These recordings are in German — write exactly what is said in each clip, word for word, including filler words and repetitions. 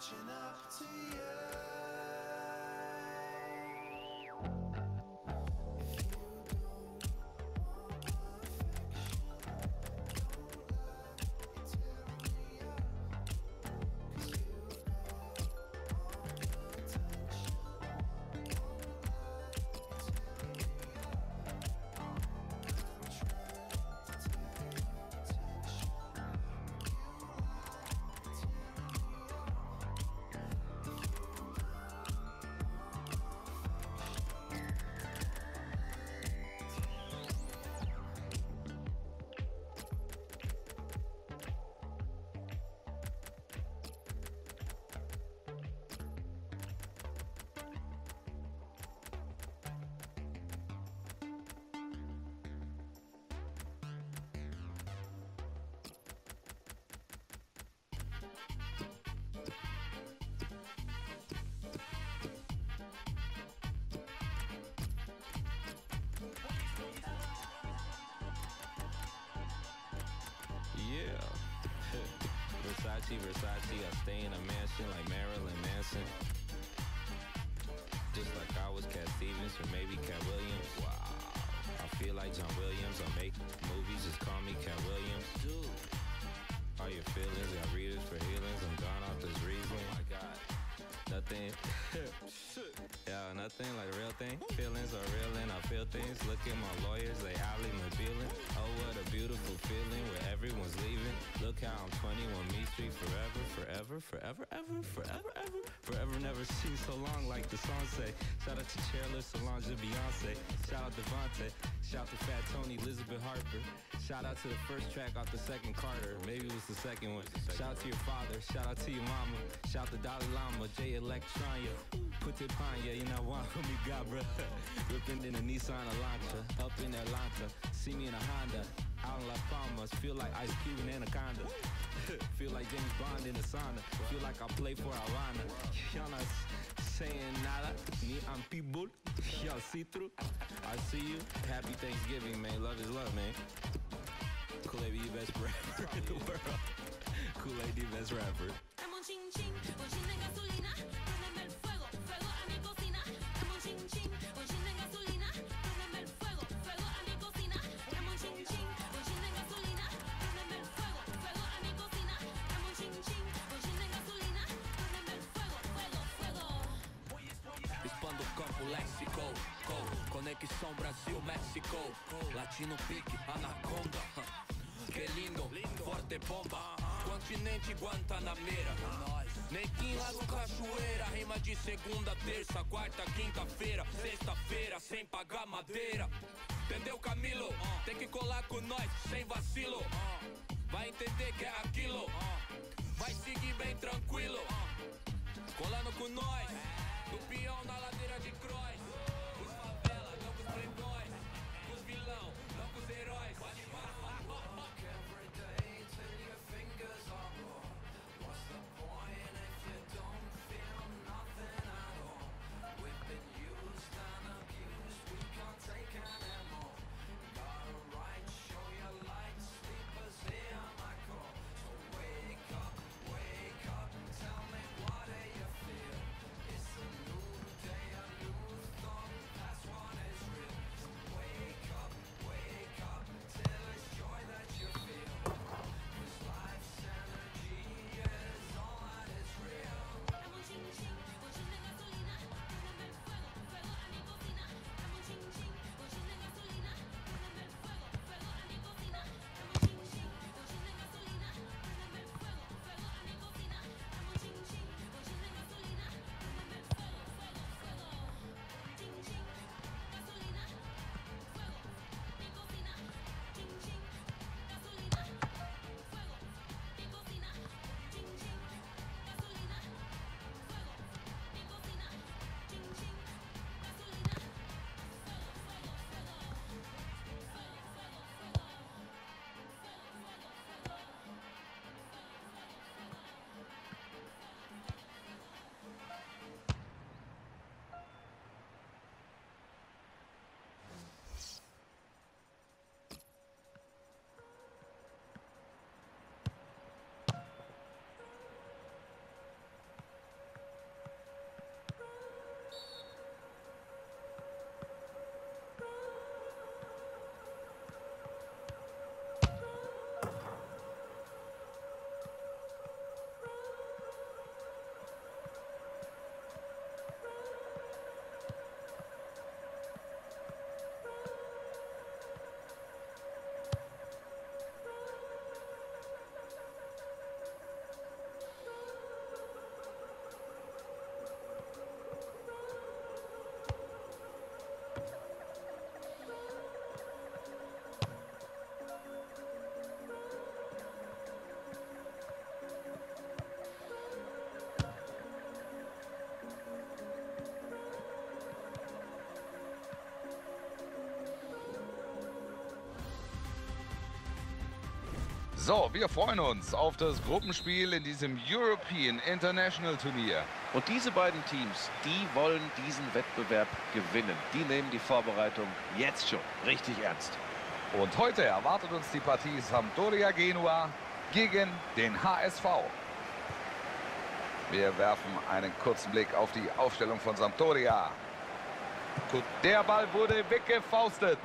catching up to you. Versace, Versace, I stay in a mansion like Marilyn Manson. Just like I was Cat Stevens or maybe Cat Williams. Wow, I feel like John Williams. I make movies, just call me Cat Williams. Dude, all your feelings, got readers for healings. I'm gone off this reason. Oh my God, nothing. Yeah, nothing like a real thing. Feelings are real and I feel things. Look at my lawyers, they Ali McBealing. Oh, what a beautiful feeling where everyone's leaving. Look how I'm twenty-one Meat Street forever, forever, forever, ever, forever, ever. Forever never seen so long like the song say. Shout out to Chairless, Solange, and Beyonce. Shout out Devontae. Shout out to Fat Tony, Elizabeth Harper. Shout out to the first track off the second Carter. Maybe it was the second one. Shout out to your father. Shout out to your mama. Shout out to Dalai Lama, J Electronia. Put it on ya, you know what we got, bruh. Ripping in a Nissan Elantra, up in Atlanta. See me in a Honda, out in Las Palmas. Feel like Ice Cube in Anaconda. Feel like James Bond in a sauna. Feel like I play for Havana. Y'all not saying nada, ni I'm people. Y'all see through. I see you. Happy Thanksgiving, man. Love is love, man. Kool-Aid be the best rapper in the world. Kool-Aid the best rapper. Léxico, conexão Brasil-México, Latino Pique, Anaconda, que lindo, forte bomba, continente Guantanameira, neguinho lá do Cachoeira, rima de segunda, terça, quarta, quinta-feira, sexta-feira, sem pagar madeira, entendeu Camilo? Tem que colar com nós, sem vacilo, vai entender que é aquilo, vai seguir bem tranquilo, colando com nós. Do peão na ladeira de Croix. Os favela, não com os playboys. Os vilão, não com os heróis. Pode walk every day till your fingers are raw. What's the point if you don't feel nothing at all? We've been used and abused, we can't take anymore. Got a right, show your light, sleepers hear my call. So wake up, wake up, tell me what do you feel? It's a new day, a new So, wir freuen uns auf das Gruppenspiel in diesem European International Turnier. Und diese beiden Teams, die wollen diesen Wettbewerb gewinnen. Die nehmen die Vorbereitung jetzt schon richtig ernst. Und heute erwartet uns die Partie Sampdoria Genua gegen den H S V. Wir werfen einen kurzen Blick auf die Aufstellung von Sampdoria. Gut, der Ball wurde weggefaustet.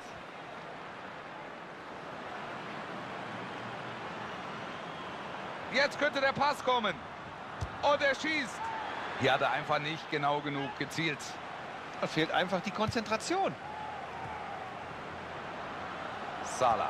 Jetzt könnte der Pass kommen. Und er schießt. Hier hat er einfach nicht genau genug gezielt. Da fehlt einfach die Konzentration. Salah.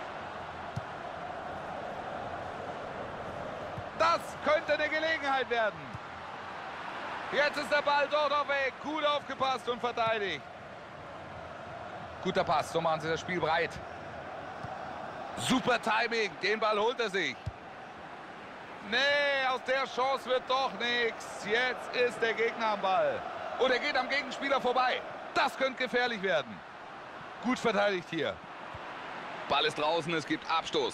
Das könnte eine Gelegenheit werden. Jetzt ist der Ball dort auch weg. Gut aufgepasst und verteidigt. Guter Pass, so machen sie das Spiel breit. Super Timing, den Ball holt er sich. Nee, aus der Chance wird doch nichts. Jetzt ist der Gegner am Ball. Und er geht am Gegenspieler vorbei. Das könnte gefährlich werden. Gut verteidigt hier. Ball ist draußen, es gibt Abstoß.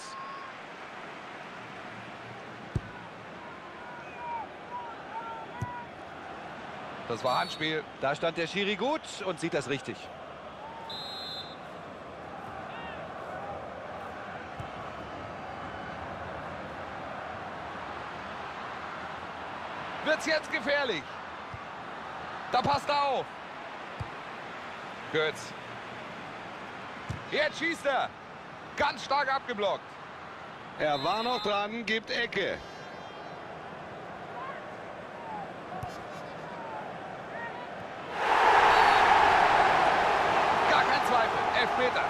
Das war Handspiel. Da stand der Schiri gut und sieht das richtig. Wird's jetzt gefährlich? Da passt er auf. Götz. Jetzt schießt er. Ganz stark abgeblockt. Er war noch dran, gibt Ecke. Gar kein Zweifel. Elfmeter.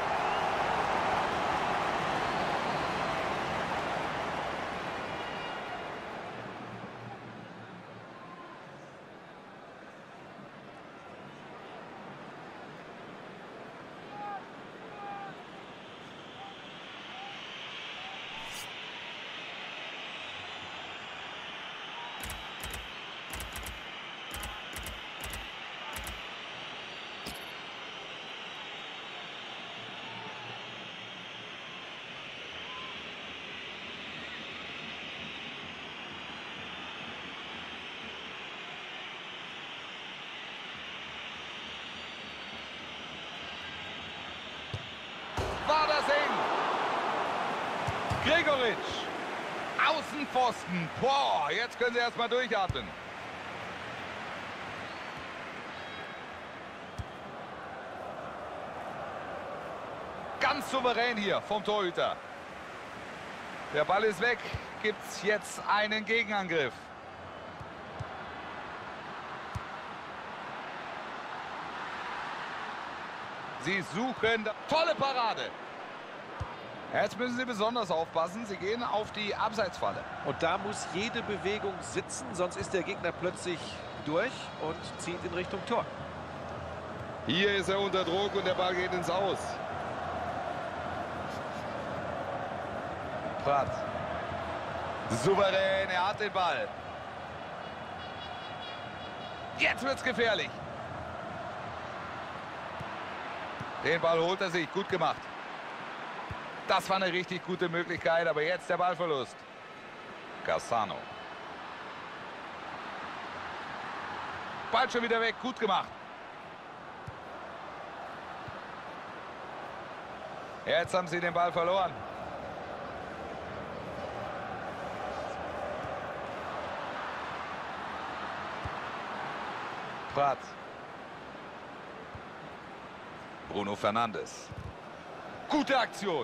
War das eng. Gregoritsch. Außenpfosten. Boah, jetzt können sie erstmal durchatmen. Ganz souverän hier vom Torhüter. Der Ball ist weg. Gibt es jetzt einen Gegenangriff. Sie suchen... Tolle Parade. Jetzt müssen sie besonders aufpassen. Sie gehen auf die Abseitsfalle. Und da muss jede Bewegung sitzen, sonst ist der Gegner plötzlich durch und zieht in Richtung Tor. Hier ist er unter Druck und der Ball geht ins Aus. Prat. Souverän, er hat den Ball. Jetzt wird's gefährlich. Den Ball holt er sich. Gut gemacht. Das war eine richtig gute Möglichkeit, aber jetzt der Ballverlust. Cassano. Ball schon wieder weg. Gut gemacht. Jetzt haben sie den Ball verloren. Prat. Bruno Fernandes. Gute Aktion.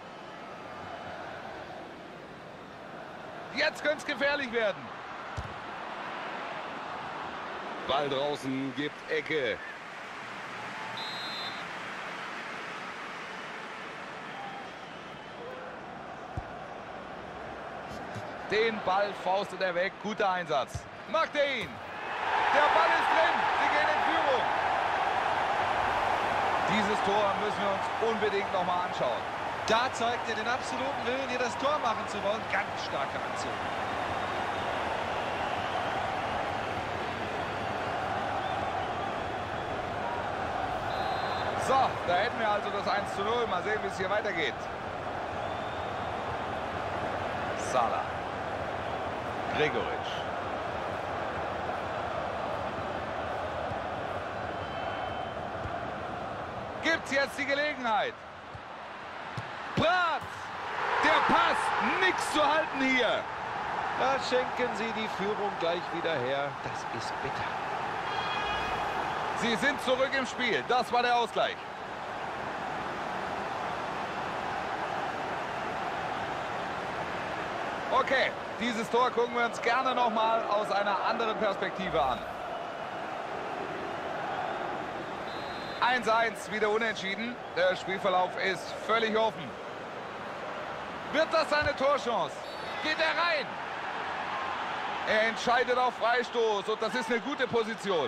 Jetzt könnte es gefährlich werden. Ball draußen, gibt Ecke. Den Ball faustet er weg. Guter Einsatz. Macht er ihn. Der Ball ist drin. Sie gehen in Führung. Dieses Tor müssen wir uns unbedingt noch mal anschauen. Da zeigt er den absoluten Willen, hier das Tor machen zu wollen. Ganz starke Aktion. So, da hätten wir also das eins zu null. Mal sehen, wie es hier weitergeht. Salah. Gregoritsch. Gibt's jetzt die Gelegenheit. Bratz. Der Pass. Nix zu halten hier. Da schenken sie die Führung gleich wieder her. Das ist bitter. Sie sind zurück im Spiel. Das war der Ausgleich. Okay, dieses Tor gucken wir uns gerne noch mal aus einer anderen Perspektive an. eins eins, wieder unentschieden. Der Spielverlauf ist völlig offen. Wird das seine Torchance? Geht er rein? Er entscheidet auf Freistoß und das ist eine gute Position.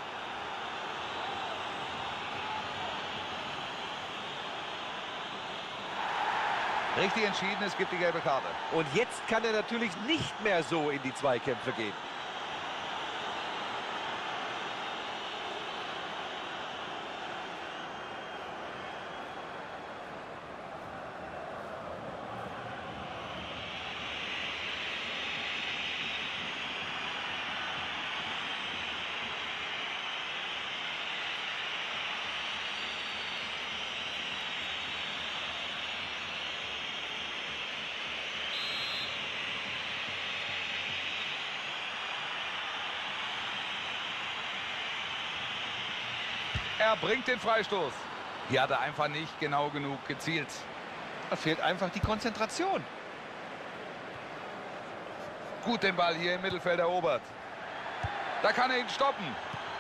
Richtig entschieden, es gibt die gelbe Karte. Und jetzt kann er natürlich nicht mehr so in die Zweikämpfe gehen. Er bringt den Freistoß. Hier hat er einfach nicht genau genug gezielt. Da fehlt einfach die Konzentration. Gut den Ball hier im Mittelfeld erobert. Da kann er ihn stoppen.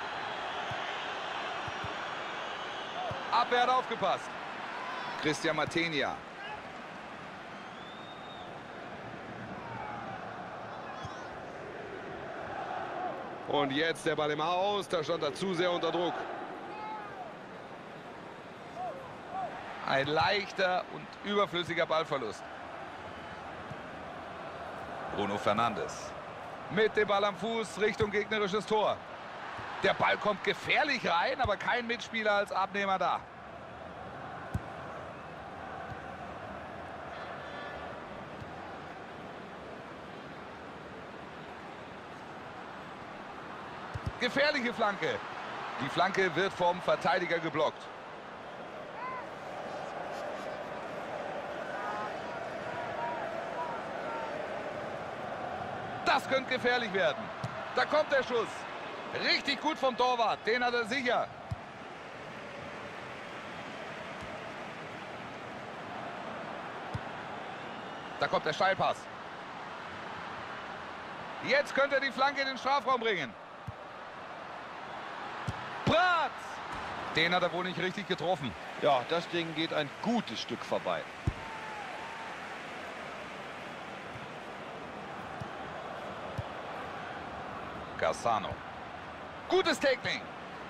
Abwehr hat aufgepasst. Christian Matenia. Und jetzt der Ball im Aus. Da stand er zu sehr unter Druck. Ein leichter und überflüssiger Ballverlust. Bruno Fernandes. Mit dem Ball am Fuß Richtung gegnerisches Tor. Der Ball kommt gefährlich rein, aber kein Mitspieler als Abnehmer da. Gefährliche Flanke. Die Flanke wird vom Verteidiger geblockt. Das könnte gefährlich werden. Da kommt der Schuss. Richtig gut vom Torwart. Den hat er sicher. Da kommt der Steilpass. Jetzt könnte er die Flanke in den Strafraum bringen. Bratz! Den hat er wohl nicht richtig getroffen. Ja, das Ding geht ein gutes Stück vorbei. Cassano. Gutes Tackling.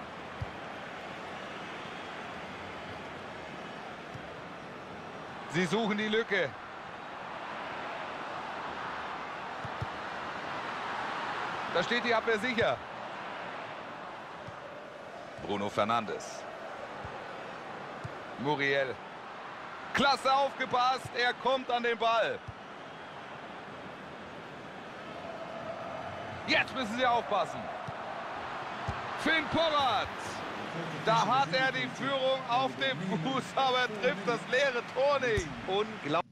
Sie suchen die Lücke. Da steht die Abwehr sicher. Bruno Fernandes. Muriel. Klasse aufgepasst. Er kommt an den Ball. Jetzt müssen sie aufpassen. Finn Porat. Da hat er die Führung auf dem Fuß, aber er trifft das leere Tor nicht. Unglaublich.